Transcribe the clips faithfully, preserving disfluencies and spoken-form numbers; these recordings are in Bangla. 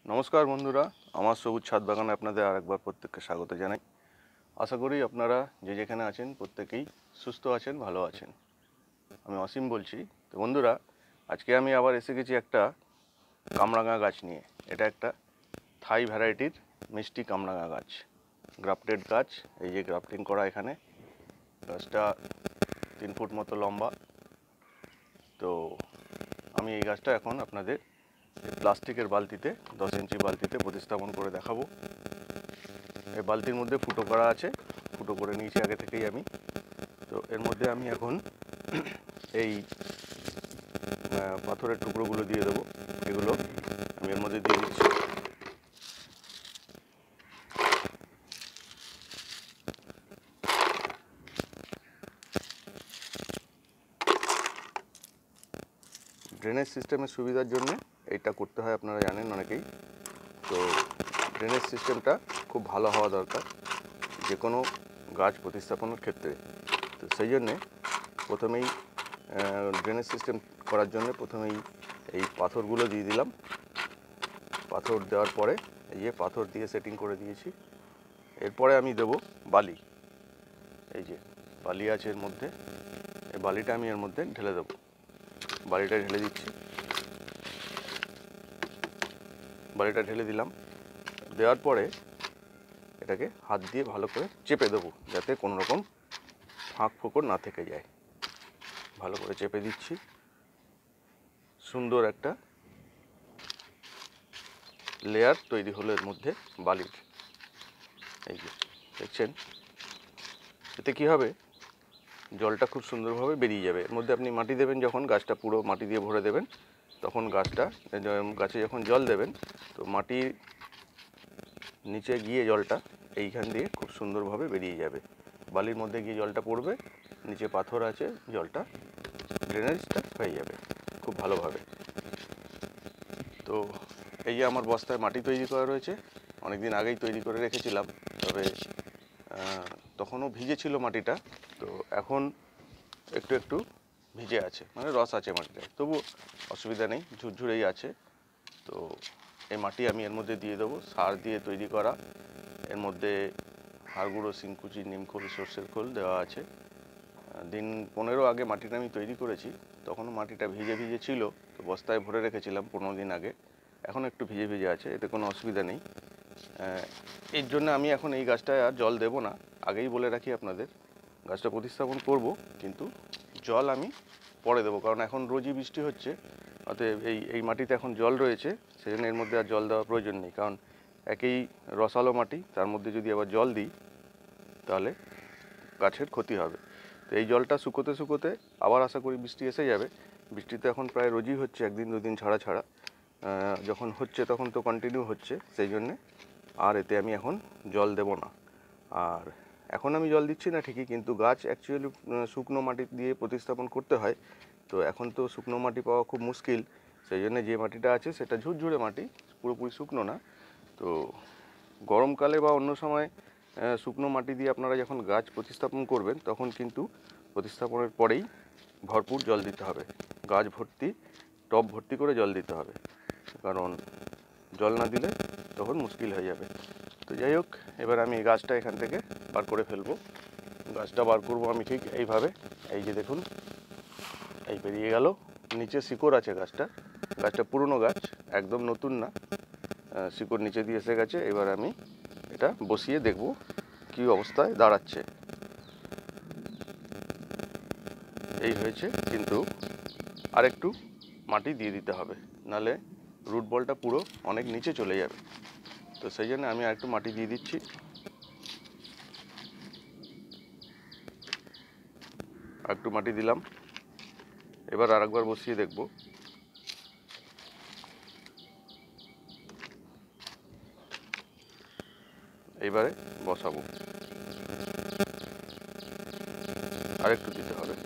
नमस्कार बंधुरा आमार सबुज छाद बागाने आपनादेर आरेकबार प्रत्येकके स्वागत जानाई। आशा करी आपनारा जे जेखाने आछेन प्रत्येकेई सुस्थ आछेन भालो आछेन। आमी असीम बोलছি। तो बंधुरा आजके आमी आबार एसे गेছি একটা কামরাঙা গাছ নিয়ে। এটা একটা থাই ভ্যারাইটির মিষ্টি কামরাঙা গাছ, গ্রাফটেড গাছ। এই যে গ্রাফটিং করা এখানে, গাছটা তিন ফুট মতো লম্বা। তো আমি এই গাছটা এখন আপনাদের প্লাস্টিকের বালতিতে দশ ইঞ্চি বালতিতে প্রতিস্থাপন করে দেখাবো। এই বালতির মধ্যে ফুটো করা আছে, ফুটো করে নিয়েছি আগে থেকেই আমি। তো এর মধ্যে আমি এখন এই পাথরের টুকরোগুলো দিয়ে দেবো। এগুলো আমি এর মধ্যে দিয়ে দিচ্ছি। ড্রেনেজ সিস্টেমের সুবিধার জন্য এইটা করতে হয়, আপনারা জানেন অনেকেই। তো ড্রেনেজ সিস্টেমটা খুব ভালো হওয়া দরকার যে কোনো গাছ প্রতিস্থাপনের ক্ষেত্রে। তো সেই জন্যে প্রথমেই ড্রেনেজ সিস্টেম করার জন্য প্রথমেই এই পাথরগুলো দিয়ে দিলাম। পাথর দেওয়ার পরে এই যে পাথর দিয়ে সেটিং করে দিয়েছি। এরপরে আমি দেব বালি। এই যে বালি আছে এর মধ্যে, এই বালিটা আমি এর মধ্যে ঢেলে দেবো। বালিটা ঢেলে দিচ্ছি। বালিটা ঢেলে দিলাম। দেওয়ার পরে এটাকে হাত দিয়ে ভালো করে চেপে দেবো, যাতে কোনো রকম ফাঁক ফোকর না থেকে যায়। ভালো করে চেপে দিচ্ছি। সুন্দর একটা লেয়ার তৈরি হলো এর মধ্যে বালির। এই যে দেখছেন, এতে কী হবে, জলটা খুব সুন্দরভাবে বেরিয়ে যাবে। এর মধ্যে আপনি মাটি দেবেন, যখন গাছটা পুরো মাটি দিয়ে ভরে দেবেন, তখন গাছটা গাছে যখন জল দেবেন, তো মাটির নিচে গিয়ে জলটা এইখান দিয়ে খুব সুন্দরভাবে বেরিয়ে যাবে। বালির মধ্যে গিয়ে জলটা পড়বে, নিচে পাথর আছে, জলটা ড্রেনেজটা হয়ে যাবে খুব ভালোভাবে। তো এই যে আমার বস্তায় মাটি তৈরি করা রয়েছে, অনেক দিন আগেই তৈরি করে রেখেছিলাম, তবে তখনও ভিজে ছিল মাটিটা। তো এখন একটু একটু ভিজে আছে, মানে রস আছে মাটিটায়, তবু অসুবিধা নেই, ঝুরঝুরেই আছে। তো এই মাটি আমি এর মধ্যে দিয়ে দেবো, সার দিয়ে তৈরি করা। এর মধ্যে হাড়গুঁড়ো, শিংকুচি, নিমখোল, সর্ষের খোল দেওয়া আছে। দিন পনেরো আগে মাটিটা আমি তৈরি করেছি, তখনও মাটিটা ভিজে ভিজে ছিল। তো বস্তায় ভরে রেখেছিলাম পনেরো দিন আগে, এখন একটু ভিজে ভিজে আছে, এতে কোনো অসুবিধা নেই। এর জন্য আমি এখন এই গাছটায় আর জল দেব না। আগেই বলে রাখি আপনাদের, গাছটা প্রতিস্থাপন করব, কিন্তু জল আমি পরে দেবো, কারণ এখন রোজই বৃষ্টি হচ্ছে। অতএব এই এই মাটিতে এখন জল রয়েছে, সেই জন্য এর মধ্যে আর জল দেওয়ার প্রয়োজন নেই। কারণ একেই রসালো মাটি, তার মধ্যে যদি আবার জল দিই তাহলে গাছের ক্ষতি হবে। তো এই জলটা শুকোতে শুকোতে আবার আশা করি বৃষ্টি এসে যাবে। বৃষ্টি তো এখন প্রায় রোজই হচ্ছে, একদিন দুদিন ছাড়া ছাড়া যখন হচ্ছে তখন তো কন্টিনিউ হচ্ছে, সেই জন্যে আর এতে আমি এখন জল দেব না। আর এখন আমি জল দিচ্ছি না ঠিকই, কিন্তু গাছ অ্যাকচুয়ালি শুকনো মাটি দিয়ে প্রতিস্থাপন করতে হয়। তো এখন তো শুকনো মাটি পাওয়া খুব মুশকিল, সেই জন্য যে মাটিটা আছে সেটা ঝুরঝুরে মাটি, পুরোপুরি শুকনো না। তো গরমকালে বা অন্য সময় শুকনো মাটি দিয়ে আপনারা যখন গাছ প্রতিস্থাপন করবেন, তখন কিন্তু প্রতিস্থাপনের পরেই ভরপুর জল দিতে হবে। গাছ ভর্তি, টব ভর্তি করে জল দিতে হবে, কারণ জল না দিলে তখন মুশকিল হয়ে যাবে। তো যাই হোক, এবার আমি এই গাছটা এখান থেকে বার করে ফেলবো। গাছটা বার করবো আমি ঠিক এইভাবে। এই যে দেখুন, এই বেরিয়ে গেল। নিচে শিকড় আছে গাছটা, গাছটা পুরনো গাছ, একদম নতুন না, শিকড় নিচে দিয়ে এসে গেছে। এবার আমি এটা বসিয়ে দেখব কী অবস্থায় দাঁড়াচ্ছে। এই হয়েছে, কিন্তু আরেকটু মাটি দিয়ে দিতে হবে, নাহলে রুট বলটা পুরো অনেক নিচে চলে যাবে। তো সেই জন্য আমি আরেকটু মাটি দিয়ে দিচ্ছি। আরেকটু মাটি দিলাম। এবার আরেকবার বসিয়ে দেখব। এইবারে বসাবো, আরেকটু দিতে হবে।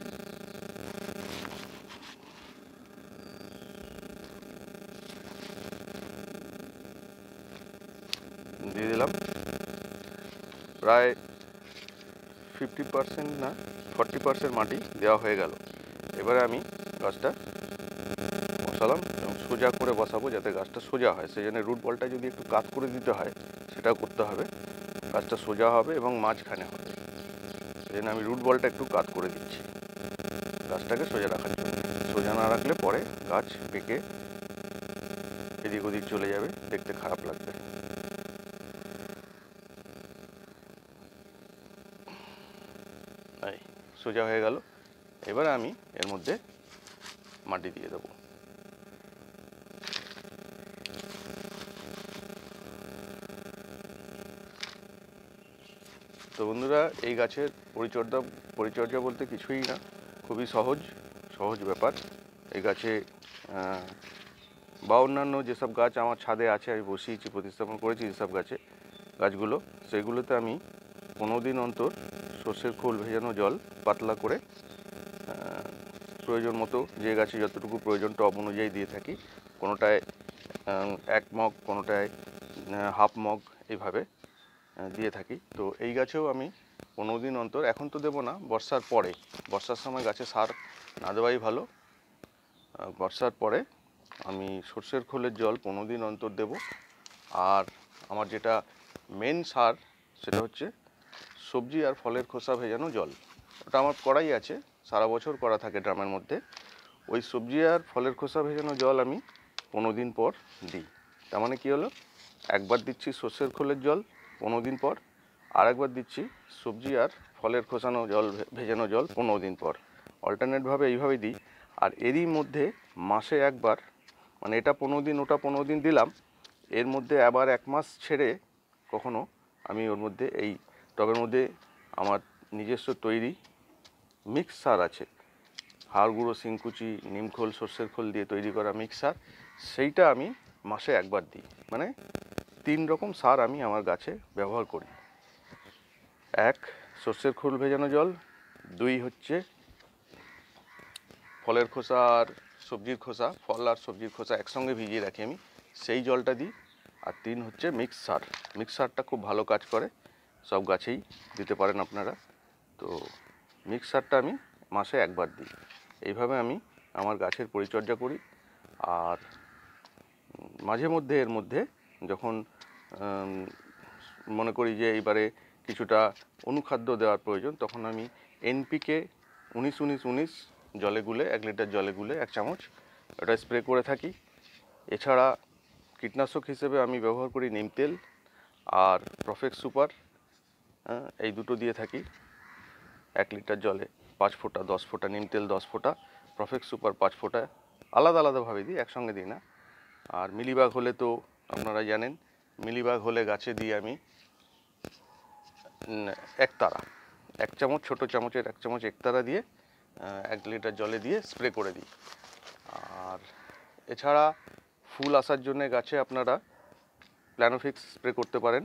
দিয়ে দিলাম। প্রায় ফিফটি পার্সেন্ট না ফর্টি পার্সেন্ট মাটি দেওয়া হয়ে গেল। এবারে আমি গাছটা বসালাম এবং সোজা করে বসাবো যাতে গাছটা সোজা হয়, সেই জন্য রুট বলটা যদি একটু কাত করে দিতে হয় সেটাও করতে হবে, গাছটা সোজা হবে এবং মাঝখানে হবে। সেই জন্য আমি রুট বলটা একটু কাত করে দিচ্ছি গাছটাকে সোজা রাখার জন্য। সোজা না রাখলে পরে গাছ পেকে এদিক ওদিক চলে যাবে, দেখতে খারাপ লাগবে। এই সোজা হয়ে গেল। এবারে আমি এর মধ্যে মাটি দিয়ে দেবো। তো বন্ধুরা, এই গাছের পরিচর্যা পরিচর্যা বলতে কিছুই না, খুবই সহজ সহজ ব্যাপার। এই গাছে বা অন্যান্য যেসব গাছ আমার ছাদে আছে, আমি বসিয়েছি, প্রতিস্থাপন করেছি যেসব গাছে গাছগুলো, সেগুলোতে আমি পনেরো দিন অন্তর সর্ষের খোল ভেজানো জল পাতলা করে প্রয়োজন মতো, যে গাছে যতটুকু প্রয়োজন টব অনুযায়ী দিয়ে থাকি। কোনোটায় এক মগ, কোনোটায় হাফ মগ, এইভাবে দিয়ে থাকি। তো এই গাছেও আমি পনেরো দিন অন্তর, এখন তো দেবো না, বর্ষার পরে, বর্ষার সময় গাছে সার না দেওয়াই ভালো। বর্ষার পরে আমি সর্ষের খোলের জল পনেরো দিন অন্তর দেব। আর আমার যেটা মেন সার সেটা হচ্ছে সবজি আর ফলের খোসা ভেজানো জল। ওটা আমার করাই আছে, সারা বছর করা থাকে ড্রামের মধ্যে। ওই সবজি আর ফলের খোসা ভেজানো জল আমি পনেরো দিন পর দিই। তার মানে কী হলো, একবার দিচ্ছি সর্ষের খোলের জল পনেরো দিন পর, আর একবার দিচ্ছি সবজি আর ফলের খোসানো জল ভেজানো জল পনেরো দিন পর। অল্টারনেটভাবে এইভাবেই দিই। আর এরই মধ্যে মাসে একবার, মানে এটা পনেরো দিন ওটা পনেরো দিন দিলাম, এর মধ্যে আবার এক মাস ছেড়ে কখনো আমি ওর মধ্যে এই টবের মধ্যে আমার নিজস্ব তৈরি মিক্স সার আছে, হাড় গুঁড়ো, শিংকুচি, নিমখোল, সর্ষের খোল দিয়ে তৈরি করা মিক্স সার, সেইটা আমি মাসে একবার দিই। মানে তিন রকম সার আমি আমার গাছে ব্যবহার করি। এক, সর্ষের খোল ভেজানো জল। দুই হচ্ছে ফলের খোসা আর সবজির খোসা, ফল আর সবজির খোসা একসঙ্গে ভিজিয়ে রাখি আমি, সেই জলটা দিই। আর তিন হচ্ছে মিক্স সার। মিক্স সারটা খুব ভালো কাজ করে, সব গাছেই দিতে পারেন আপনারা। তো মিক্স সারটা আমি মাসে একবার দিই। এইভাবে আমি আমার গাছের পরিচর্যা করি। আর মাঝে মধ্যে এর মধ্যে যখন মনে করি যে এইবারে কিছুটা অনুখাদ্য দেওয়ার প্রয়োজন, তখন আমি এনপিকে উনিশ উনিশ উনিশ জলে গুলে, এক লিটার জলে গুলে এক চামচ ওটা স্প্রে করে থাকি। এছাড়া কীটনাশক হিসেবে আমি ব্যবহার করি নিম তেল আর প্রফেক্স সুপার, এই দুটো দিয়ে থাকি। এক লিটার জলে পাঁচ ফোঁটা, দশ ফোঁটা নিম তেল, দশ ফোঁটা প্রফেক্স সুপার, পাঁচ ফোঁটা, আলাদা আলাদাভাবে দিই, একসঙ্গে দিই না। আর মিলিবাগ হলে তো আপনারা জানেন, মিলিবাগ হলে গাছে দিই আমি একতারা, এক চামচ, ছোটো চামচের এক চামচ একতারা দিয়ে এক লিটার জলে দিয়ে স্প্রে করে দিই। আর এছাড়া ফুল আসার জন্যে গাছে আপনারা প্ল্যানোফিক্স স্প্রে করতে পারেন।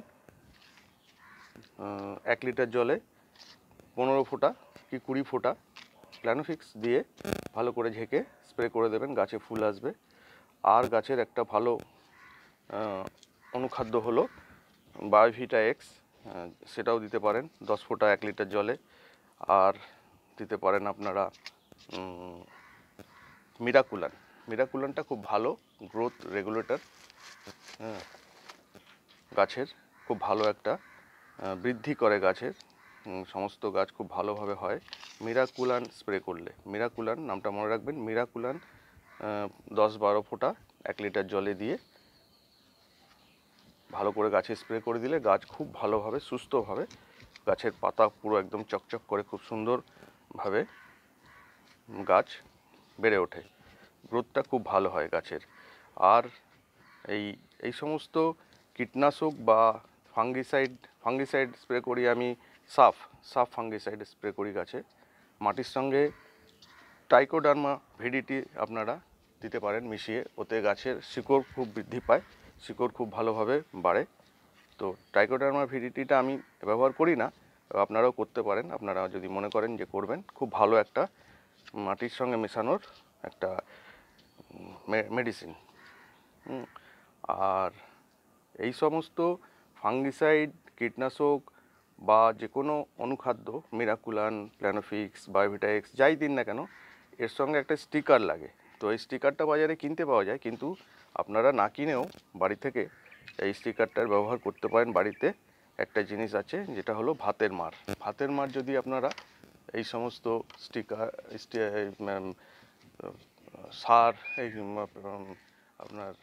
এক লিটার জলে পনেরো ফোঁটা কি কুড়ি ফোঁটা প্ল্যানোফিক্স দিয়ে ভালো করে ঝেঁকে স্প্রে করে দেবেন, গাছে ফুল আসবে। আর গাছের একটা ভালো অনুখাদ্য হলো বায়োভিটা এক্স, সেটাও দিতে পারেন দশ ফোঁটা এক লিটার জলে। আর দিতে পারেন আপনারা মিরাকুলান। মিরাকুলানটা খুব ভালো গ্রোথ রেগুলেটর, হ্যাঁ, গাছের খুব ভালো একটা বৃদ্ধি করে, গাছের সমস্ত গাছ খুব ভালোভাবে হয় মিরাকুলান স্প্রে করলে। মিরাকুলান নামটা মনে রাখবেন, মিরাকুলান দশ বারো ফোঁটা এক লিটার জলে দিয়ে ভালো করে গাছে স্প্রে করে দিলে গাছ খুব ভালোভাবে সুস্থভাবে, গাছের পাতা পুরো একদম চকচক করে খুব সুন্দরভাবে গাছ বেড়ে ওঠে, গ্রোথটা খুব ভালো হয় গাছের। আর এই এই সমস্ত কীটনাশক বা ফাঙ্গিসাইড ফাঙ্গিসাইড স্প্রে করি আমি, সাফ সাফ ফাঙ্গিসাইড স্প্রে করি গাছে। মাটির সঙ্গে ট্রাইকোডার্মা ভিডিটি আপনারা দিতে পারেন মিশিয়ে, ওতে গাছের শিকড় খুব বৃদ্ধি পায়, শিকড় খুব ভালোভাবে বাড়ে। তো ট্রাইকোডার্মা ভিডিটিটা আমি ব্যবহার করি না, আপনারাও করতে পারেন, আপনারা যদি মনে করেন যে করবেন। খুব ভালো একটা মাটির সঙ্গে মেশানোর একটা মেডিসিন। আর এই সমস্ত ফাঙ্গিসাইড, কীটনাশক বা যে কোনো অনুখাদ্য, মিরাকুলান, প্ল্যানোফিক্স, বায়োভিটা এক্স, যাই দিন না কেন, এর সঙ্গে একটা স্টিকার লাগে। তো এই স্টিকারটা বাজারে কিনতে পাওয়া যায়, কিন্তু আপনারা না কিনেও বাড়ি থেকে এই স্টিকারটার ব্যবহার করতে পারেন। বাড়িতে একটা জিনিস আছে যেটা হলো ভাতের মার। ভাতের মার যদি আপনারা এই সমস্ত স্টিকার সার এই আপনার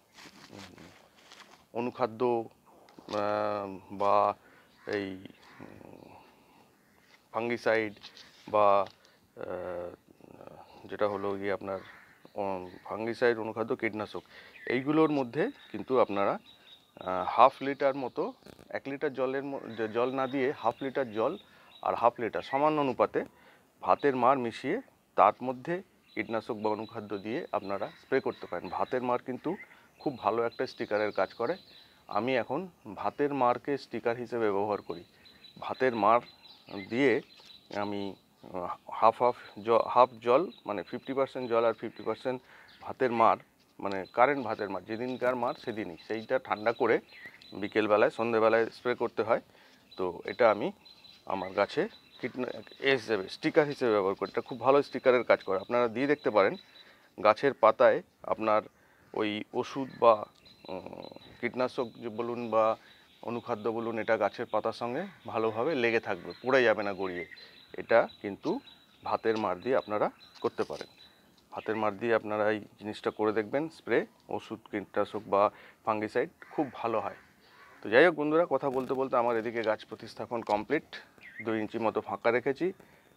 অনুখাদ্য বা এই ফাঙ্গিসাইড বা যেটা হলো গিয়ে আপনার ফাঙ্গিসাইড, অনুখাদ্য, কীটনাশক, এইগুলোর মধ্যে কিন্তু আপনারা হাফ লিটার মতো, এক লিটার জলের জল না দিয়ে হাফ লিটার জল আর হাফ লিটার সামান্য অনুপাতে ভাতের মার মিশিয়ে তার মধ্যে কীটনাশক বা অনুখাদ্য দিয়ে আপনারা স্প্রে করতে পারেন। ভাতের মার কিন্তু খুব ভালো একটা স্টিকারের কাজ করে। আমি এখন ভাতের মারকে স্টিকার হিসেবে ব্যবহার করি। ভাতের মার দিয়ে আমি হাফ হাফ হাফ জল মানে ফিফটি পার্সেন্ট জল আর ফিফটি পার্সেন্ট ভাতের মার, মানে কারেন্ট ভাতের মার, যেদিনকার মার সেদিনই, সেইটা ঠান্ডা করে বিকেলবেলায় সন্ধ্যেবেলায় স্প্রে করতে হয়। তো এটা আমি আমার গাছে কীটনা এ হিসেবে স্টিকার হিসেবে ব্যবহার করি। এটা খুব ভালো স্টিকারের কাজ করে। আপনারা দিয়ে দেখতে পারেন গাছের পাতায় আপনার ওই ওষুধ বা কীটনাশক বলুন বা অনুখাদ্য বলুন, এটা গাছের পাতার সঙ্গে ভালোভাবে লেগে থাকবে, পুড়ে যাবে না গড়িয়ে। এটা কিন্তু ভাতের মার দিয়ে আপনারা করতে পারেন। ভাতের মার দিয়ে আপনারা এই জিনিসটা করে দেখবেন, স্প্রে ওষুধ কীটনাশক বা ফাঙ্গিসাইড খুব ভালো হয়। তো যাই হোক বন্ধুরা, কথা বলতে বলতে আমার এদিকে গাছ প্রতিস্থাপন কমপ্লিট। দুই ইঞ্চি মতো ফাঁকা রেখেছি,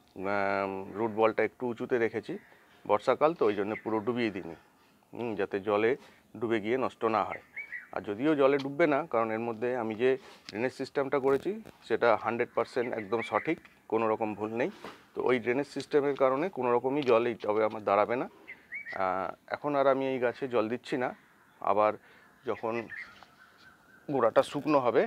রুট বলটা একটু উঁচুতে রেখেছি। বর্ষাকাল তো ওই জন্য পুরো ডুবিয়ে দিইনি, যাতে জলে ডুবে গিয়ে নষ্ট না হয়। আর যদিও জলে ডুববে না, কারণ এর মধ্যে আমি যে ড্রেনেজ সিস্টেমটা করেছি সেটা হান্ড্রেড পারসেন্ট একদম সঠিক, কোনো রকম ভুল নেই। তো ওই ড্রেনেজ সিস্টেমের কারণে কোনো রকমই জল এই টবে আমার দাঁড়াবে না। এখন আর আমি এই গাছে জল দিচ্ছি না। আবার যখন গোড়াটা শুকনো হবে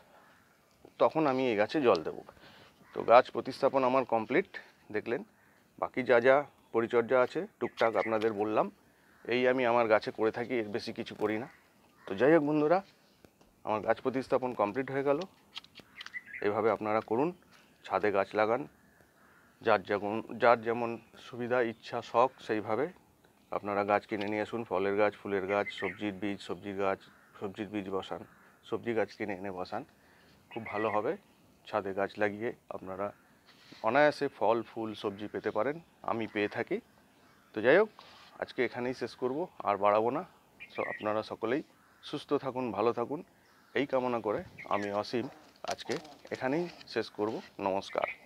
তখন আমি এই গাছে জল দেব। তো গাছ প্রতিস্থাপন আমার কমপ্লিট দেখলেন। বাকি যা যা পরিচর্যা আছে টুকটাক আপনাদের বললাম, এই আমি আমার গাছে করে থাকি, এর বেশি কিছু করি না। তো যাই হোক বন্ধুরা, আমার গাছ প্রতিস্থাপন কমপ্লিট হয়ে গেল। এভাবে আপনারা করুন, ছাদে গাছ লাগান, যার যেমন যার যেমন সুবিধা, ইচ্ছা, শখ, সেইভাবে আপনারা গাছ কিনে নিয়ে আসুন। ফলের গাছ, ফুলের গাছ, সবজির বীজ, সবজির গাছ, সবজির বীজ বসান, সবজি গাছ কিনে এনে বসান, খুব ভালো হবে। ছাদে গাছ লাগিয়ে আপনারা অনায়াসে ফল, ফুল, সবজি পেতে পারেন, আমি পেয়ে থাকি। তো যাই হোক, আজকে এখানেই শেষ করব, আর বাড়াবো না। তো আপনারা সকলেই সুস্থ থাকুন, ভালো থাকুন, এই কামনা করে আমি অসীম আজকে এখানেই শেষ করব। নমস্কার।